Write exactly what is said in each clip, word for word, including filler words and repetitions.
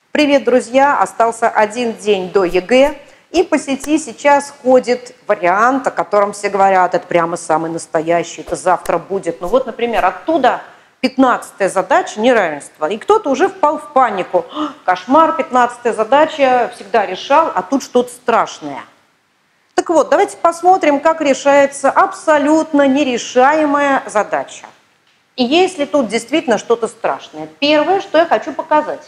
Привет, друзья! Остался один день до ЕГЭ, и по сети сейчас ходит вариант, о котором все говорят, это прямо самый настоящий, это завтра будет. Ну вот, например, оттуда пятнадцатая задача неравенства, и кто-то уже впал в панику. Кошмар, пятнадцатая задача, всегда решал, а тут что-то страшное. Так вот, давайте посмотрим, как решается абсолютно нерешаемая задача. И есть ли тут действительно что-то страшное? Первое, что я хочу показать.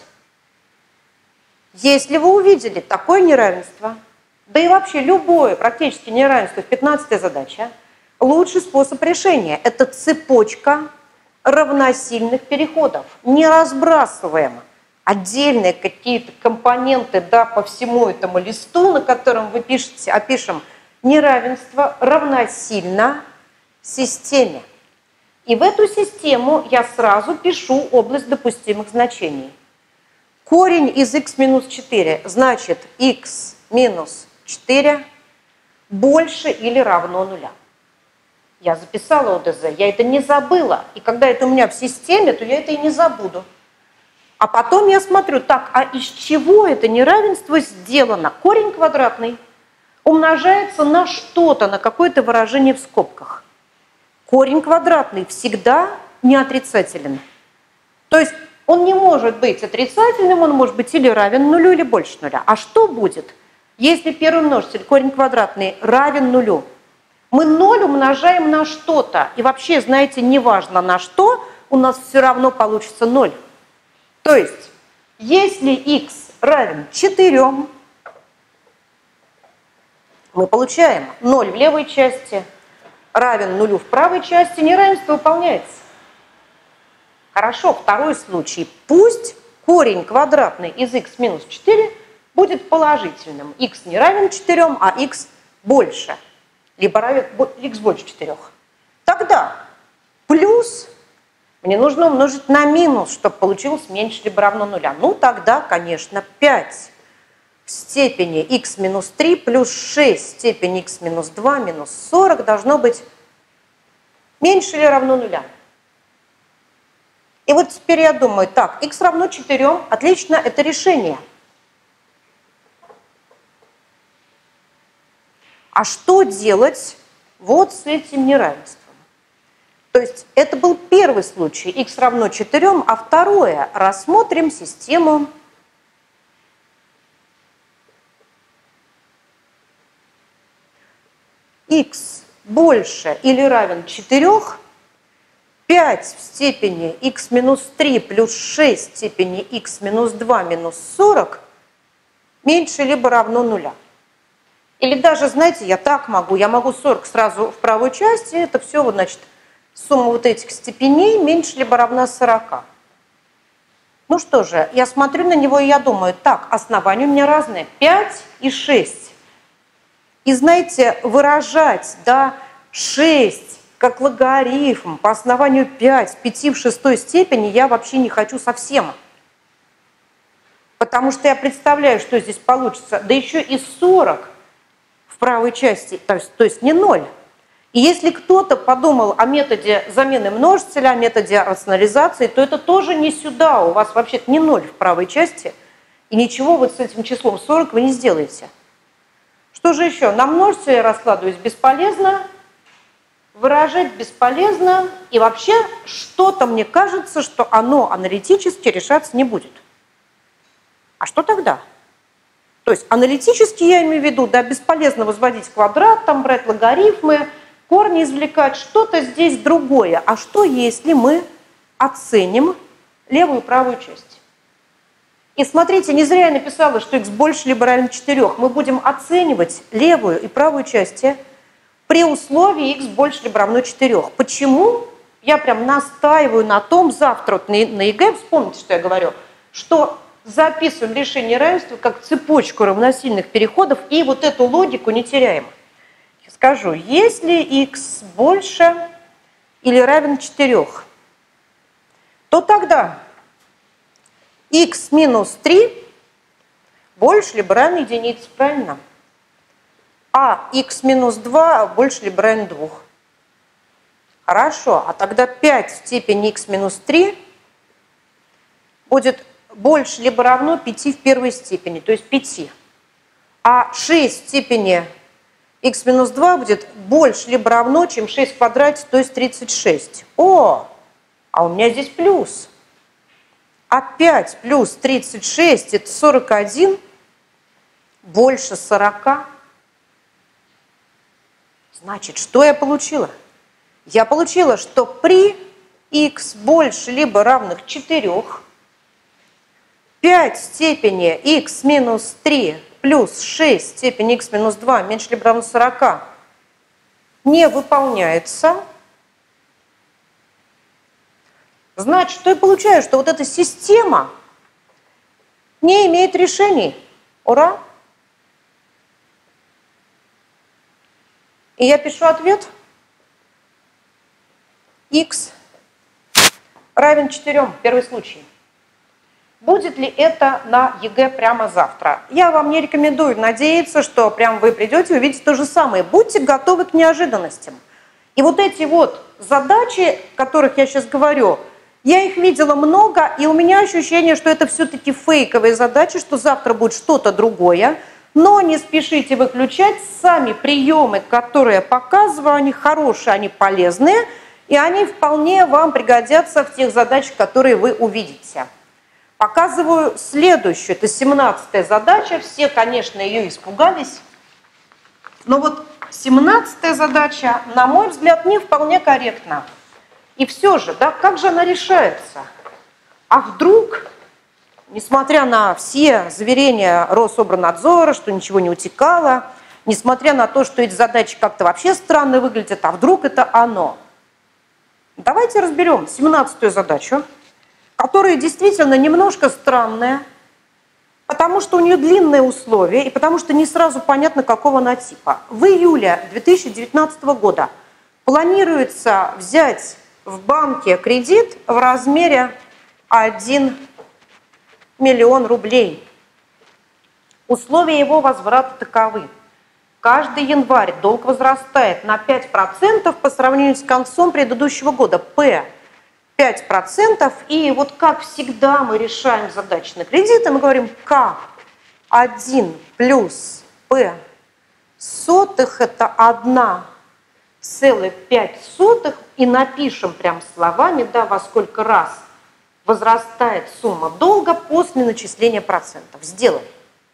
Если вы увидели такое неравенство, да и вообще любое практически неравенство в пятнадцатой задаче, лучший способ решения – это цепочка равносильных переходов. Не разбрасываем отдельные какие-то компоненты, да, по всему этому листу, на котором вы пишете, опишем неравенство равносильно системе. И в эту систему я сразу пишу область допустимых значений. Корень из х минус четыре, значит х минус четыре больше или равно нуля. Я записала ОДЗ, я это не забыла. И когда это у меня в системе, то я это и не забуду. А потом я смотрю, так, а из чего это неравенство сделано? Корень квадратный умножается на что-то, на какое-то выражение в скобках. Корень квадратный всегда не отрицателен. То есть он не может быть отрицательным, он может быть или равен нулю, или больше нуля. А что будет, если первый множитель, корень квадратный, равен нулю? Мы ноль умножаем на что-то. И вообще, знаете, неважно на что, у нас все равно получится ноль. То есть, если х равен четырем, мы получаем ноль в левой части, равен нулю в правой части, неравенство выполняется. Хорошо, второй случай. Пусть корень квадратный из х минус четыре будет положительным. Х не равен четырем, а х больше. Либо равен х больше четырех. Тогда плюс мне нужно умножить на минус, чтобы получилось меньше либо равно нуля. Ну тогда, конечно, пять в степени х минус три плюс шесть в степени х минус два минус сорок должно быть меньше или равно нуля. И вот теперь я думаю, так, х равно четырем, отлично, это решение. А что делать вот с этим неравенством? То есть это был первый случай, х равно четырем, а второе, рассмотрим систему х больше или равен четырем, пять в степени х минус три плюс шесть в степени х минус два минус сорок меньше либо равно нуля. Или даже, знаете, я так могу, я могу сорок сразу в правой части, это все, вот, значит, сумма вот этих степеней меньше либо равна сорока. Ну что же, я смотрю на него и я думаю, так, основания у меня разные, пять и шесть. И знаете, выражать, да, шесть как логарифм по основанию пять, пяти в шестой степени я вообще не хочу совсем. Потому что я представляю, что здесь получится, да еще и сорок в правой части, то есть, то есть не ноль. И если кто-то подумал о методе замены множителя, о методе рационализации, то это тоже не сюда, у вас вообще-то не ноль в правой части, и ничего вот с этим числом сорок вы не сделаете. Что же еще? На множителе раскладывать бесполезно, выражать бесполезно, и вообще что-то мне кажется, что оно аналитически решаться не будет. А что тогда? То есть аналитически я имею в виду, да, бесполезно возводить квадрат, там брать логарифмы, корни извлекать, что-то здесь другое. А что, если мы оценим левую и правую часть? И смотрите, не зря я написала, что х больше либо равен четырем. Мы будем оценивать левую и правую части при условии х больше либо равно четырем. Почему? Я прям настаиваю на том, завтра вот на ЕГЭ, вспомните, что я говорю, что записываем решение равенства как цепочку равносильных переходов и вот эту логику не теряем. Я скажу, если х больше или равен четырем, то тогда х минус три больше либо равен единице, правильно? А х минус два больше либо равен двум. Хорошо, а тогда пять в степени х минус три будет больше либо равно пяти в первой степени, то есть пяти. А шесть в степени х минус два будет больше либо равно, чем шесть в квадрате, то есть тридцать шесть. О, а у меня здесь плюс. А пять плюс тридцать шесть – это сорок один, больше сорока. Значит, что я получила? Я получила, что при х больше либо равных четырёх, пять в степени х минус три плюс шесть в степени х минус два меньше либо равно сорока не выполняется. Значит, что я получаю? Что вот эта система не имеет решений. Ура! И я пишу ответ. Х равен четырем. Первый случай. Будет ли это на ЕГЭ прямо завтра? Я вам не рекомендую надеяться, что прям вы придете и увидите то же самое. Будьте готовы к неожиданностям. И вот эти вот задачи, о которых я сейчас говорю, я их видела много, и у меня ощущение, что это все-таки фейковые задачи, что завтра будет что-то другое. Но не спешите выключать. Сами приемы, которые я показываю, они хорошие, они полезные, и они вполне вам пригодятся в тех задачах, которые вы увидите. Показываю следующую. Это семнадцатая задача. Все, конечно, ее испугались. Но вот семнадцатая задача, на мой взгляд, не вполне корректна. И все же, да, как же она решается? А вдруг, несмотря на все заверения Рособорнадзора, что ничего не утекало, несмотря на то, что эти задачи как-то вообще странно выглядят, а вдруг это оно? Давайте разберем семнадцатую задачу, которая действительно немножко странная, потому что у нее длинные условия и потому что не сразу понятно, какого она типа. В июле две тысячи девятнадцатого года планируется взять в банке кредит в размере один миллион рублей. Условия его возврата таковы. Каждый январь долг возрастает на пять процентов по сравнению с концом предыдущего года. П пять процентов. И вот как всегда мы решаем задачи на кредиты, мы говорим К один плюс П сотых – это одна целых пять сотых. И напишем прям словами, да, во сколько раз возрастает сумма долга после начисления процентов. Сделаем.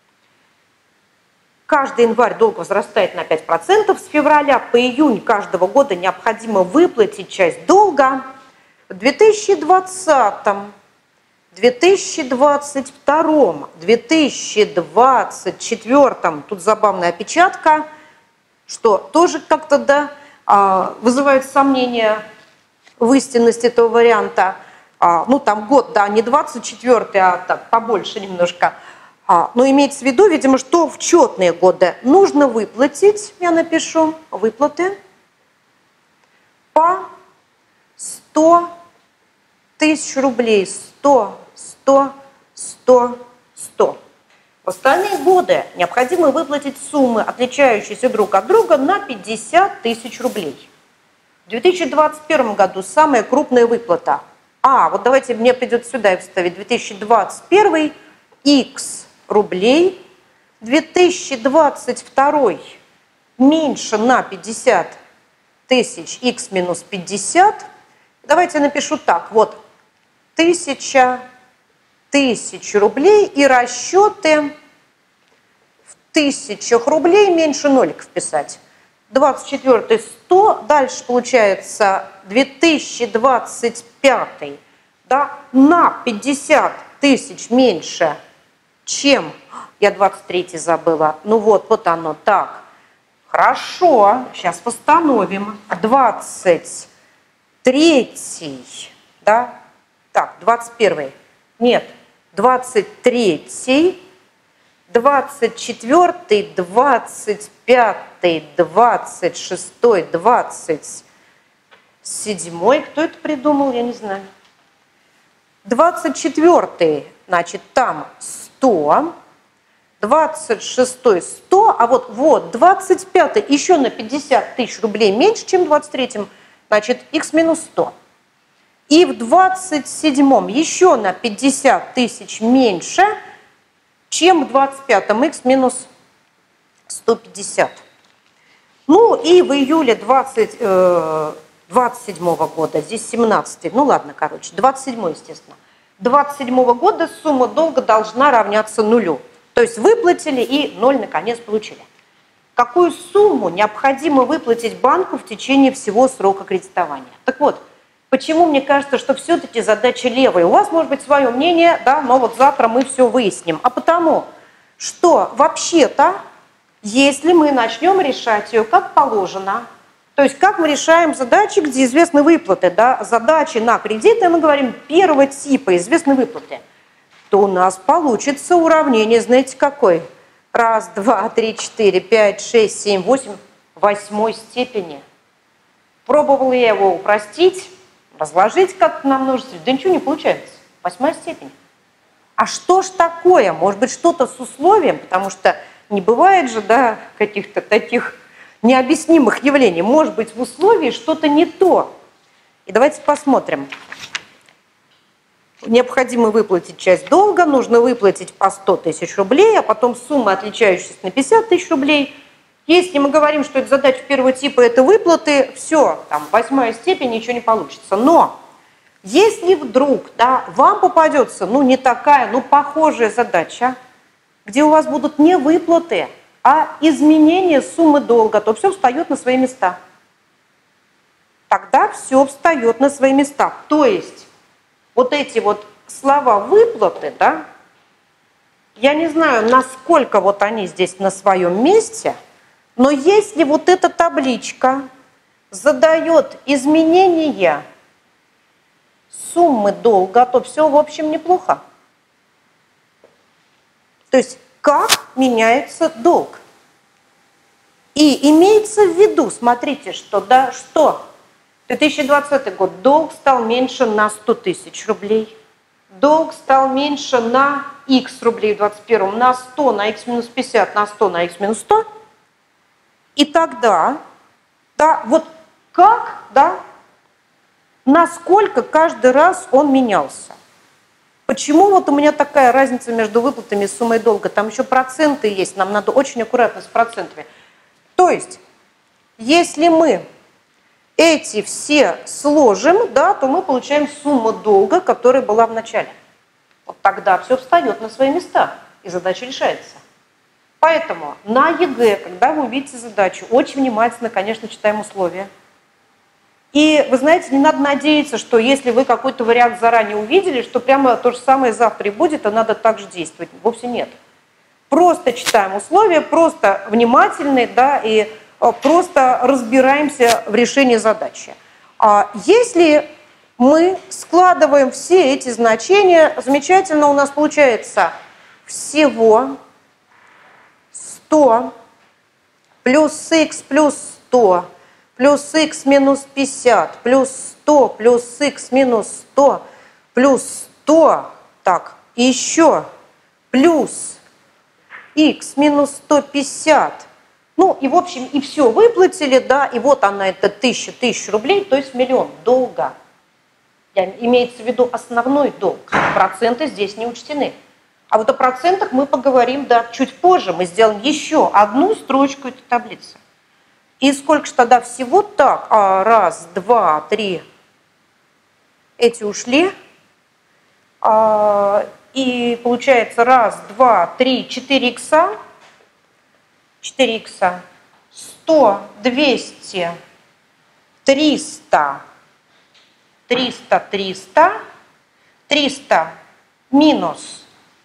Каждый январь долг возрастает на пять процентов. С февраля по июнь каждого года необходимо выплатить часть долга. В две тысячи двадцатом, две тысячи двадцать втором, две тысячи двадцать четвёртом, тут забавная опечатка, что тоже как-то, да, вызывает сомнения в истинности этого варианта. Ну, там год, да, не двадцать четвёртый, а так побольше немножко. Но имеется в виду, видимо, что в четные годы нужно выплатить, я напишу, выплаты по сто тысяч рублей. сто, сто, сто, сто. В остальные годы необходимо выплатить суммы, отличающиеся друг от друга, на пятьдесят тысяч рублей. В две тысячи двадцать первом году самая крупная выплата. А, вот давайте мне придется сюда и вставить. две тысячи двадцать первый х рублей. две тысячи двадцать второй меньше на пятьдесят тысяч, х минус пятьдесят. Давайте напишу так. Вот, тысяча тысяч рублей и расчеты в тысячах рублей меньше нолика вписать. двадцать четвёртый сто, дальше получается две тысячи двадцать пятый, да, на пятьдесят тысяч меньше, чем, я двадцать третий забыла, ну вот, вот оно, так, хорошо, сейчас восстановим, двадцать третий, да, так, двадцать первый, нет, двадцать третий, двадцать четвёртый, двадцать пятый, двадцать шестой, двадцать седьмой, кто это придумал, я не знаю. двадцать четвёртый, значит, там сто, двадцать шестой сто, а вот, вот двадцать пятый еще на пятьдесят тысяч рублей меньше, чем в двадцать третьем, значит, х минус сто. И в двадцать седьмом еще на пятьдесят тысяч меньше, чем в двадцать пятом, х минус сто пятьдесят. Ну и в июле двадцать седьмого года, здесь семнадцатый, ну ладно, короче, двадцать седьмой, естественно. двадцать седьмого года сумма долга должна равняться нулю. То есть выплатили и ноль наконец получили. Какую сумму необходимо выплатить банку в течение всего срока кредитования? Так вот, почему мне кажется, что все-таки задача левая? У вас может быть свое мнение, да, но вот завтра мы все выясним. А потому, что вообще-то, если мы начнем решать ее как положено, то есть как мы решаем задачи, где известны выплаты, да, задачи на кредиты, мы говорим первого типа известны выплаты, то у нас получится уравнение, знаете, какой? Раз, два, три, четыре, пять, шесть, семь, восемь, восьмой степени. Пробовала я его упростить, разложить как на множитель, да ничего не получается. Восьмая степень. А что ж такое? Может быть, что-то с условием, потому что не бывает же, да, каких-то таких необъяснимых явлений. Может быть, в условии что-то не то. И давайте посмотрим. Необходимо выплатить часть долга, нужно выплатить по сто тысяч рублей, а потом сумма, отличающаяся на пятьдесят тысяч рублей. Если мы говорим, что это задача первого типа, это выплаты, все, там, восьмая степень, ничего не получится. Но если вдруг, да, вам попадется, ну, не такая, ну, похожая задача, где у вас будут не выплаты, а изменение суммы долга, то все встает на свои места. Тогда все встает на свои места. То есть вот эти вот слова выплаты, да, я не знаю, насколько вот они здесь на своем месте, но если вот эта табличка задает изменения суммы долга, то все, в общем, неплохо. То есть как меняется долг. И имеется в виду, смотрите, что, да, что две тысячи двадцатый год долг стал меньше на сто тысяч рублей, долг стал меньше на х рублей в двадцать первом, на сто, на х минус пятьдесят, на сто, на х минус сто. И тогда, да, вот как, да, насколько каждый раз он менялся. Почему вот у меня такая разница между выплатами и суммой долга? Там еще проценты есть, нам надо очень аккуратно с процентами. То есть, если мы эти все сложим, да, то мы получаем сумму долга, которая была в начале. Вот тогда все встает на свои места, и задача решается. Поэтому на ЕГЭ, когда вы увидите задачу, очень внимательно, конечно, читаем условия. И вы знаете, не надо надеяться, что если вы какой-то вариант заранее увидели, что прямо то же самое завтра и будет, и надо так же действовать. Вовсе нет. Просто читаем условия, просто внимательны, да, и просто разбираемся в решении задачи. Если мы складываем все эти значения, замечательно у нас получается всего сто плюс х плюс сто плюс х минус пятьдесят плюс сто плюс х минус сто плюс сто, так, и еще плюс х минус сто пятьдесят. Ну и в общем и все выплатили, да, и вот она, это тысяча, тысяч рублей, то есть миллион долга. Имеется в виду основной долг, проценты здесь не учтены. А вот о процентах мы поговорим, да, чуть позже. Мы сделаем еще одну строчку этой таблицы. И сколько же тогда всего? Так, а, раз, два, три. Эти ушли. А, и получается раз, два, три, четыре икса. четыре икса. сто, двести, триста. триста, триста. триста минус.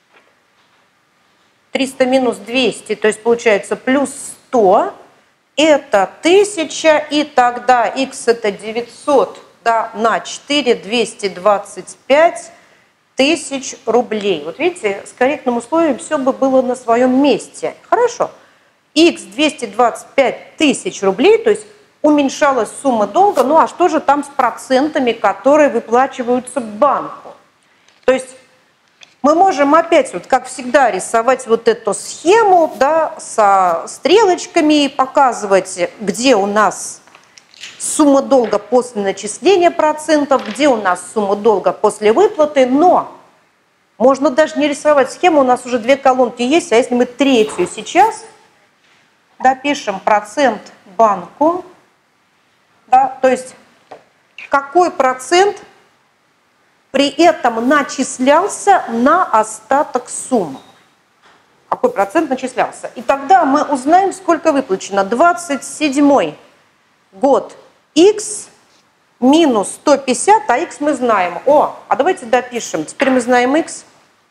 триста минус двести, то есть получается плюс сто, это тысяча, и тогда х это девятьсот, да, на четыре, двести двадцать пять тысяч рублей. Вот видите, с корректным условием все бы было на своем месте. Хорошо. Х двести двадцать пять тысяч рублей, то есть уменьшалась сумма долга, ну а что же там с процентами, которые выплачиваются банку? То есть мы можем опять, вот как всегда, рисовать вот эту схему, да, со стрелочками и показывать, где у нас сумма долга после начисления процентов, где у нас сумма долга после выплаты, но можно даже не рисовать схему, у нас уже две колонки есть, а если мы третью сейчас допишем процент банку, да, то есть какой процент при этом начислялся на остаток суммы. Какой процент начислялся. И тогда мы узнаем, сколько выплачено. двадцать седьмой год X минус сто пятьдесят, а X мы знаем. О, а давайте допишем. Теперь мы знаем X.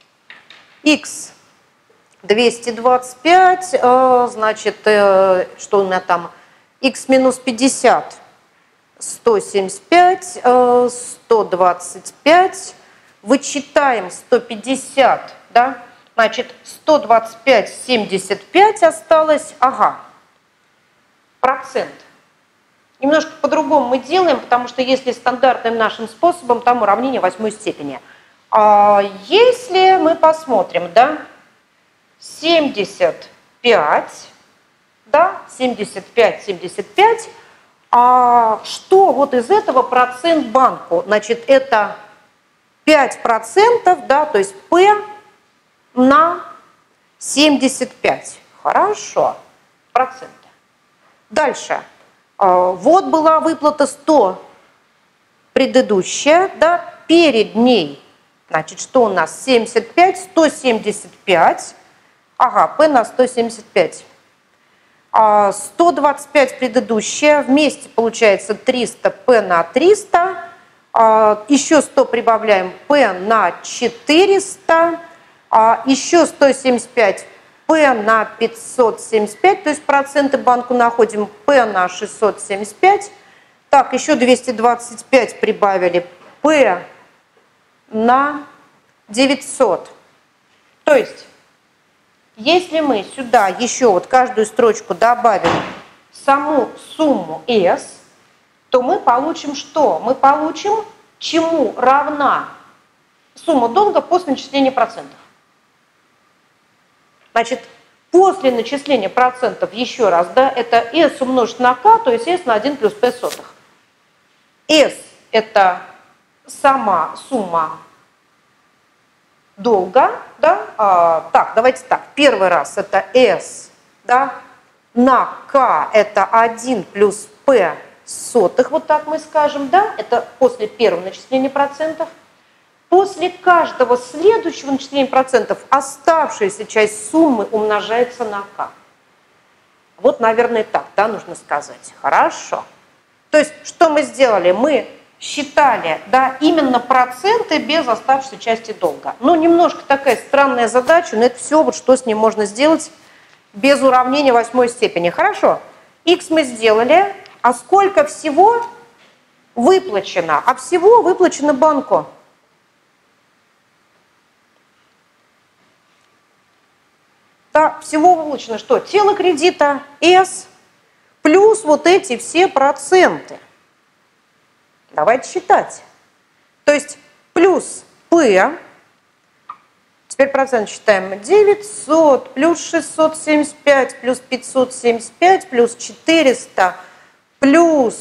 X двести двадцать пять, значит, что у меня там? X минус пятьдесят. сто семьдесят пять, сто двадцать пять, вычитаем сто пятьдесят, да, значит, сто двадцать пять, семьдесят пять осталось, ага, процент. Немножко по-другому мы делаем, потому что если стандартным нашим способом, там уравнение восьмой степени. А если мы посмотрим, да, семьдесят пять, да, семьдесят пять, семьдесят пять, а что вот из этого процент банку? Значит, это пять процентов, да, то есть P на семьдесят пять. Хорошо, проценты. Дальше. Вот была выплата сто предыдущая, да, перед ней, значит, что у нас? семьдесят пять, сто семьдесят пять, ага, P на сто семьдесят пять. сто двадцать пять предыдущая, вместе получается триста, P на триста, еще сто прибавляем, P на четыреста, еще сто семьдесят пять, P на пятьсот семьдесят пять, то есть проценты банку находим, P на шестьсот семьдесят пять, так, еще двести двадцать пять прибавили, P на девятьсот, то есть если мы сюда еще вот каждую строчку добавим саму сумму S, то мы получим что? Мы получим, чему равна сумма долга после начисления процентов. Значит, после начисления процентов, еще раз, да, это S умножить на K, то есть S на один плюс P сотых. S – это сама сумма долга, да, а, так, давайте так, первый раз это S, да, на K это один плюс P сотых, вот так мы скажем, да, это после первого начисления процентов. После каждого следующего начисления процентов оставшаяся часть суммы умножается на K. Вот, наверное, так, да, нужно сказать. Хорошо. То есть, что мы сделали? Мы считали, да, именно проценты без оставшейся части долга. Ну, немножко такая странная задача, но это все, вот что с ним можно сделать без уравнения восьмой степени. Хорошо. X мы сделали. А сколько всего выплачено? А всего выплачено банку. Да, всего выплачено что? Тело кредита S плюс вот эти все проценты. Давайте считать. То есть плюс P, теперь процент считаем, девятьсот плюс шестьсот семьдесят пять плюс пятьсот семьдесят пять плюс четыреста плюс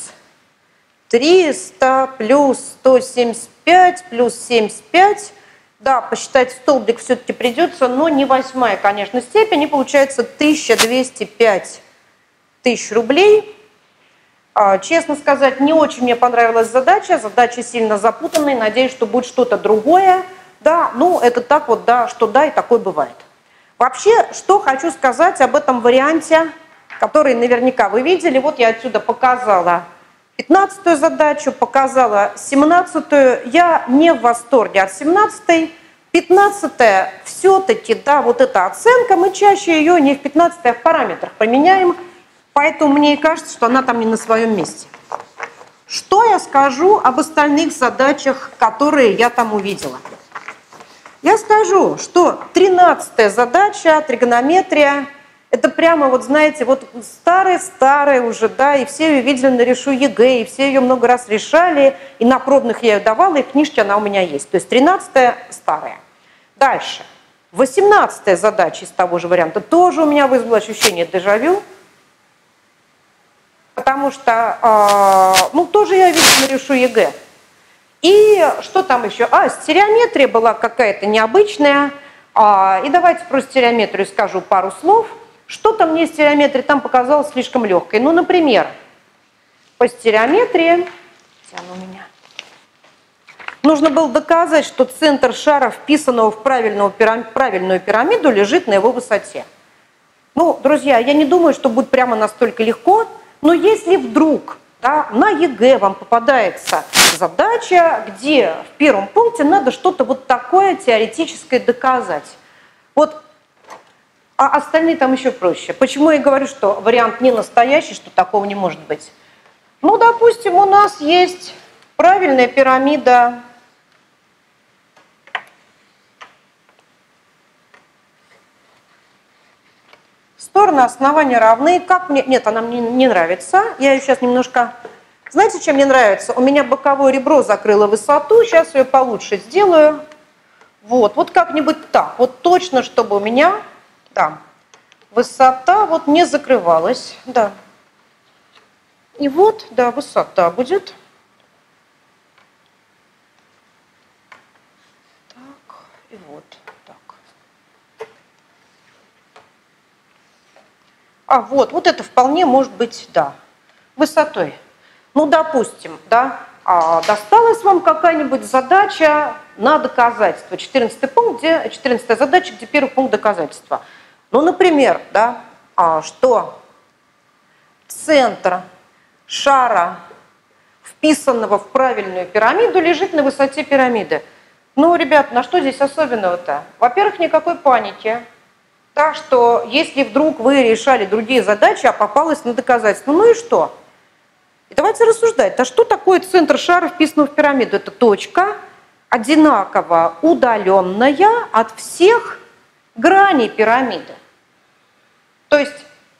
триста плюс сто семьдесят пять плюс семьдесят пять. Да, посчитать столбик все-таки придется, но не восьмая, конечно, степень. И получается тысяча двести пять тысяч рублей. Честно сказать, не очень мне понравилась задача. Задача сильно запутанная. Надеюсь, что будет что-то другое. Да, ну это так вот, да, что да, и такое бывает. Вообще, что хочу сказать об этом варианте, который наверняка вы видели. Вот я отсюда показала пятнадцатую задачу, показала семнадцатую. Я не в восторге от семнадцатой. пятнадцатая все-таки, да, вот эта оценка, мы чаще ее не в пятнадцатой, а в параметрах применяем. Поэтому мне и кажется, что она там не на своем месте. Что я скажу об остальных задачах, которые я там увидела? Я скажу, что тринадцатая задача, тригонометрия, это прямо, вот знаете, вот старая-старая уже, да, и все ее видели на Решу ЕГЭ, и все ее много раз решали, и на пробных я ее давала, и в книжке она у меня есть. То есть тринадцатая старая. Дальше. восемнадцатая задача из того же варианта тоже у меня вызвало ощущение дежавю, потому потому что, ну, тоже я, видимо, решу ЕГЭ. И что там еще? А, стереометрия была какая-то необычная. И давайте про стереометрию скажу пару слов. Что-то мне стереометрия там показалось слишком легкой. Ну, например, по стереометрии, где она у меня? Нужно было доказать, что центр шара, вписанного в правильную пирамиду, лежит на его высоте. Ну, друзья, я не думаю, что будет прямо настолько легко, но если вдруг, да, на ЕГЭ вам попадается задача, где в первом пункте надо что-то вот такое теоретическое доказать. Вот, а остальные там еще проще. Почему я говорю, что вариант не настоящий, что такого не может быть? Ну, допустим, у нас есть правильная пирамида. Стороны основания равны. Как мне... Нет, она мне не нравится. Я ее сейчас немножко... Знаете, чем мне нравится? У меня боковое ребро закрыло высоту. Сейчас ее получше сделаю. Вот, вот как-нибудь так. Вот точно, чтобы у меня, да, высота вот не закрывалась. Да. И вот, да, высота будет. Так, и вот так. А вот, вот это вполне может быть, да, высотой. Ну, допустим, да, досталась вам какая-нибудь задача на доказательство. четырнадцатый пункт, где, четырнадцатая задача, где первый пункт доказательства. Ну, например, да, что центр шара, вписанного в правильную пирамиду, лежит на высоте пирамиды. Ну, ребят, на что здесь особенного-то? Во-первых, никакой паники. Так что, если вдруг вы решали другие задачи, а попалось на доказательство, ну и что? И давайте рассуждать. А что такое центр шара, вписанного в пирамиду? Это точка, одинаково удаленная от всех граней пирамиды. То есть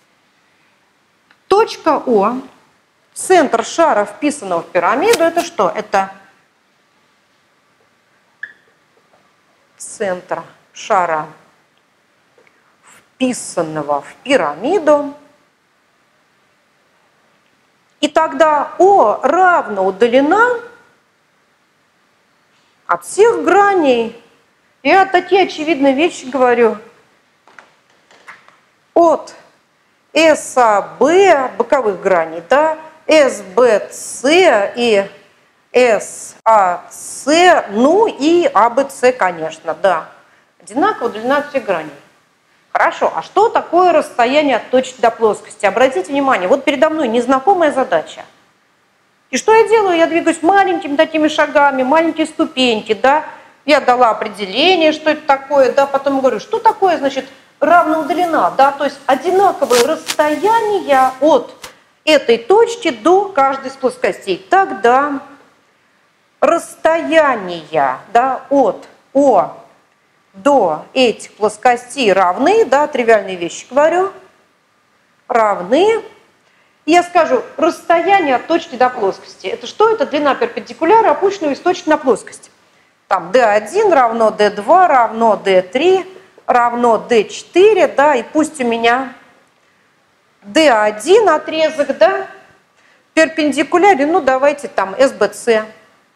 точка О, центр шара, вписанного в пирамиду, это что? Это центр шара, вписанного в пирамиду. И тогда О равно удалена от всех граней. Я такие очевидные вещи говорю. От эс а бэ, боковых граней, да, эс бэ цэ и эс а цэ, ну и а бэ цэ, конечно, да. Одинаково удалена от всех граней. Хорошо, а что такое расстояние от точки до плоскости? Обратите внимание, вот передо мной незнакомая задача. И что я делаю? Я двигаюсь маленькими такими шагами, маленькие ступеньки, да. Я дала определение, что это такое, да, потом говорю, что такое, значит, равно удалена, да, то есть одинаковое расстояние от этой точки до каждой из плоскостей. Тогда расстояние, да, от О до этих плоскостей равны, да, тривиальные вещи говорю, равны. Я скажу, расстояние от точки до плоскости. Это что? Это длина перпендикуляра, опущенного из точки на плоскость. Там дэ один равно дэ два равно дэ три равно дэ четыре, да, и пусть у меня дэ один отрезок, да, перпендикулярен, ну давайте там эс бэ цэ.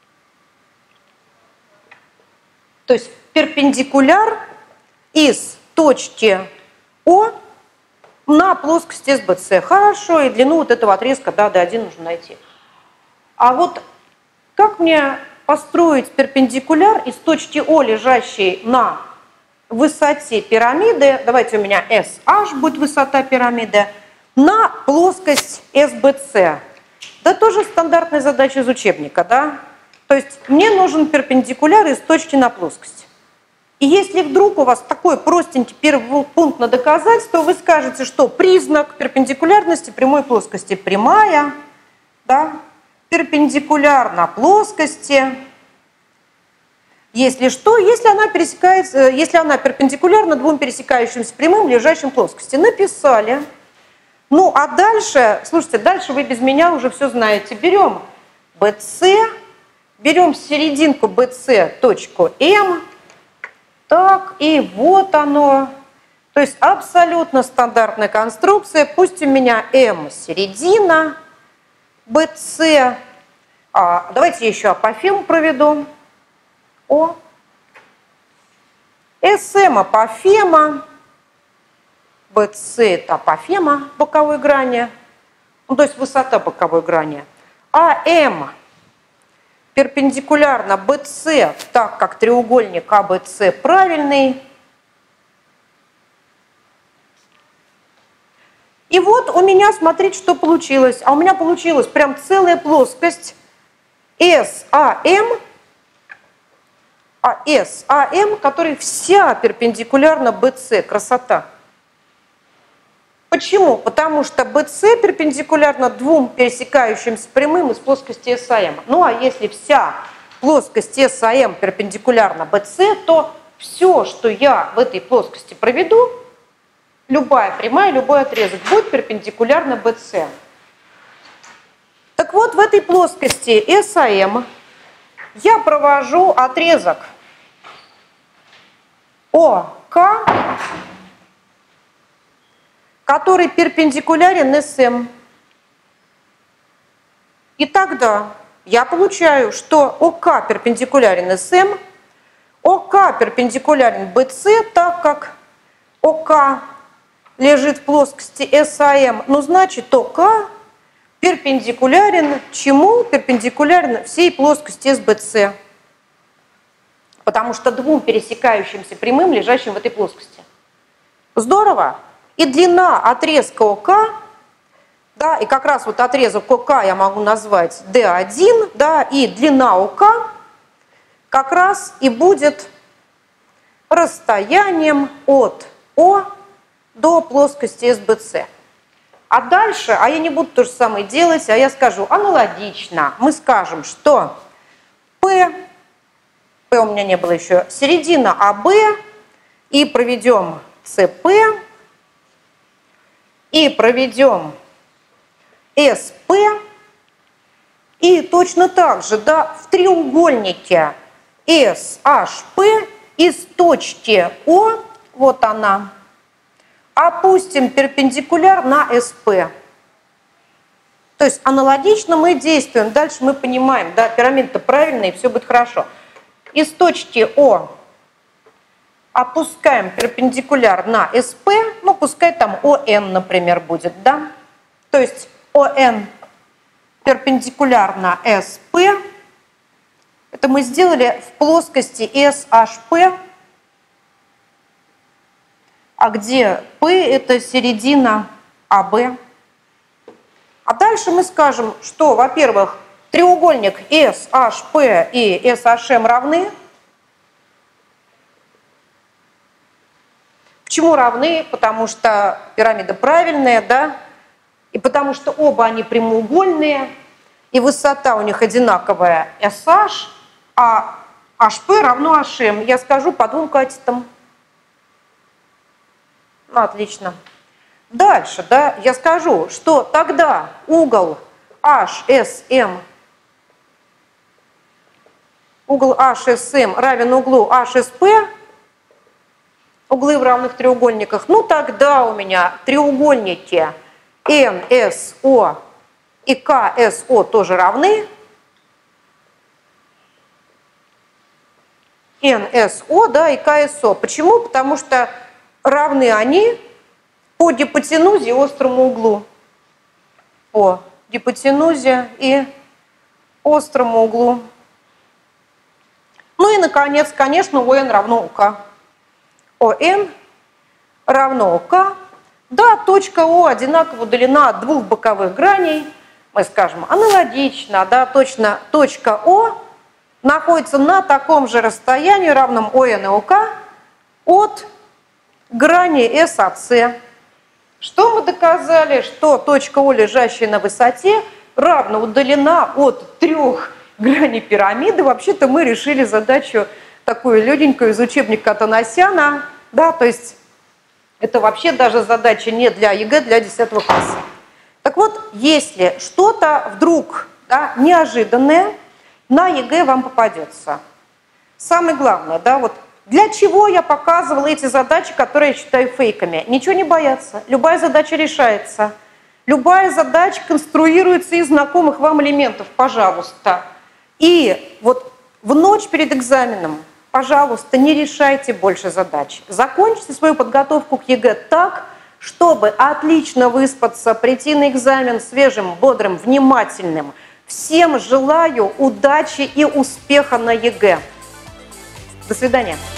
То есть перпендикуляр из точки О на плоскость эс бэ цэ. Хорошо, и длину вот этого отрезка, да, дэ один нужно найти. А вот как мне построить перпендикуляр из точки О, лежащей на высоте пирамиды, давайте у меня эс аш будет высота пирамиды, на плоскость эс бэ цэ? Да тоже стандартная задача из учебника, да? То есть мне нужен перпендикуляр из точки на плоскость. И если вдруг у вас такой простенький первый пункт на доказательство, вы скажете, что признак перпендикулярности прямой плоскости прямая, да, перпендикуляр на плоскости. Если что, если она пересекается, если она перпендикулярна двум пересекающимся прямым, лежащим в плоскости. Написали. Ну, а дальше, слушайте, дальше вы без меня уже все знаете. Берем бэ цэ, берем серединку бэ цэ, точку М. Так, и вот оно. То есть абсолютно стандартная конструкция. Пусть у меня М середина, бэ цэ, а, давайте еще апофем проведу. О, эс эм апофема, бэ цэ это апофема боковой грани, ну, то есть высота боковой грани. а эм перпендикулярно бэ цэ, так как треугольник а бэ цэ правильный. И вот у меня, смотрите, что получилось. А у меня получилась прям целая плоскость эс а эм, а эс а эм, которая вся перпендикулярна бэ цэ. Красота. Почему? Потому что бэ цэ перпендикулярна двум пересекающимся прямым из плоскости эс а эм. Ну а если вся плоскость эс а эм перпендикулярна бэ цэ, то все, что я в этой плоскости проведу, любая прямая, любой отрезок будет перпендикулярно бэ цэ. Так вот, в этой плоскости эс а эм я провожу отрезок о ка, который перпендикулярен эс эм. И тогда я получаю, что о ка перпендикулярен эс эм, о ка перпендикулярен бэ цэ, так как о ка лежит в плоскости эс а эм, ну значит о ка перпендикулярен чему? Перпендикулярен всей плоскости эс бэ цэ. Потому что двум пересекающимся прямым, лежащим в этой плоскости. Здорово! И длина отрезка о ка, да, и как раз вот отрезок о ка я могу назвать дэ один, да, и длина о ка как раз и будет расстоянием от О до плоскости эс бэ цэ. А дальше, а я не буду то же самое делать, а я скажу аналогично. Мы скажем, что P, P у меня не было еще, середина а бэ, и проведем цэ пэ, и проведем эс пэ, и точно так же, да, в треугольнике эс аш пэ из точки О, вот она, опустим перпендикуляр на эс пэ. То есть аналогично мы действуем. Дальше мы понимаем, да, пирамида-то правильная, и все будет хорошо. Из точки О опускаем перпендикуляр на эс пэ, ну пускай там о эн, например, будет, да. То есть о эн перпендикуляр на эс пэ. Это мы сделали в плоскости эс аш пэ, а где P это середина а бэ. А дальше мы скажем, что, во-первых, треугольник эс аш пэ и эс аш эм равны. Почему равны? Потому что пирамида правильная, да, и потому что оба они прямоугольные, и высота у них одинаковая эс аш, а аш пэ равно аш эм. Я скажу по двум катетам. Ну, отлично. Дальше, да, я скажу, что тогда угол эйч эс эм, угол эйч эс эм равен углу эйч эс пэ, углы в равных треугольниках. Ну, тогда у меня треугольники эн эс о и ка эс о тоже равны. эн эс о, да, и ка эс о. Почему? Потому что равны они по гипотенузе и острому углу. По гипотенузе и острому углу. Ну и, наконец, конечно, ОН равно ОК. ОН равно ОК. Да, точка О одинаково удалена от двух боковых граней. Мы скажем аналогично, да, точно точка О находится на таком же расстоянии, равном ОН и ОК, от грани эс а цэ. Что мы доказали? Что точка О, лежащая на высоте, равно удалена от трех граней пирамиды. Вообще-то мы решили задачу такую легенькую из учебника Атанасяна. Да, то есть это вообще даже задача не для ЕГЭ, для десятого класса. Так вот, если что-то вдруг, да, неожиданное на ЕГЭ вам попадется, самое главное, да, вот для чего я показывала эти задачи, которые я считаю фейками? Ничего не бояться, любая задача решается. Любая задача конструируется из знакомых вам элементов, пожалуйста. И вот в ночь перед экзаменом, пожалуйста, не решайте больше задач. Закончите свою подготовку к ЕГЭ так, чтобы отлично выспаться, прийти на экзамен свежим, бодрым, внимательным. Всем желаю удачи и успеха на ЕГЭ. До свидания.